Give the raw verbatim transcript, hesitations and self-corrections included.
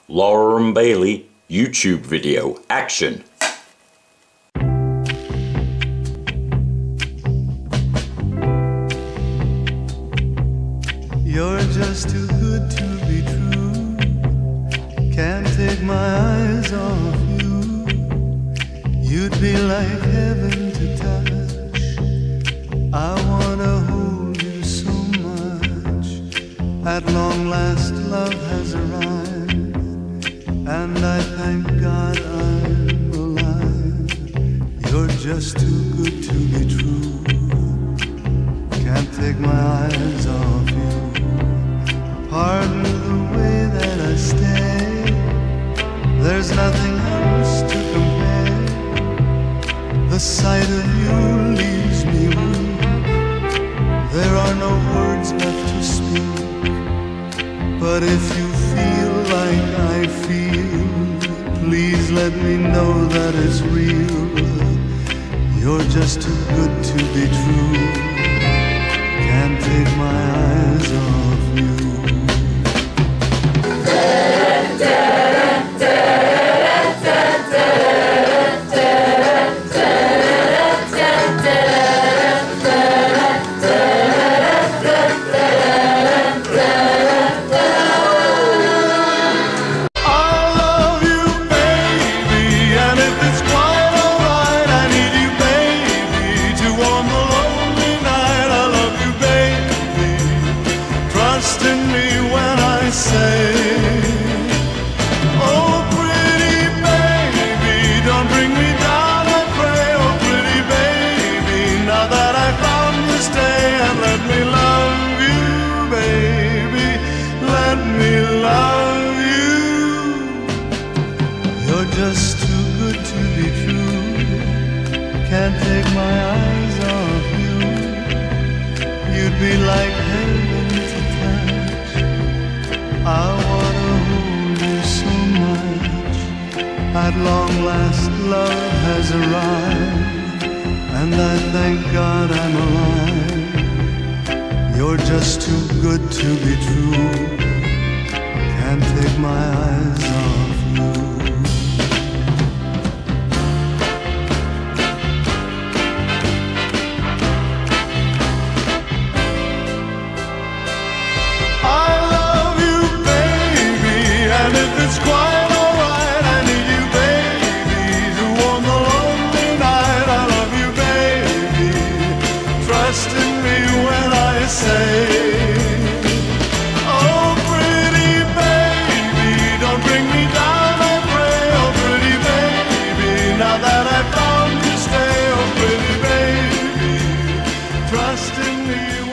Laura and Bailey YouTube video. Action. You're just too good to be true. Can't take my eyes off you. You'd be like heaven to touch. I wanna hold you so much. At long last love has arrived, and I thank God I'm alive. You're just too good to be true. Can't take my eyes off you. Pardon the way that I stay. There's nothing else to compare. The sight of you leaves me weak. There are no words left to speak. But if you feel like I feel, please let me know that it's real. You're just too good to be true. Can't take my eyes off you. Just too good to be true. Can't take my eyes off you. You'd be like heaven to touch. I wanna hold you so much. At long last love has arrived, and I thank God I'm alive. You're just too good to be true. Can't take my eyes off you. It's quite alright, I need you, baby, to warm the lonely night. I love you, baby, trust in me when I say, oh, pretty baby, don't bring me down, I pray. Oh, pretty baby, now that I found you, stay. Oh, pretty baby, trust in me.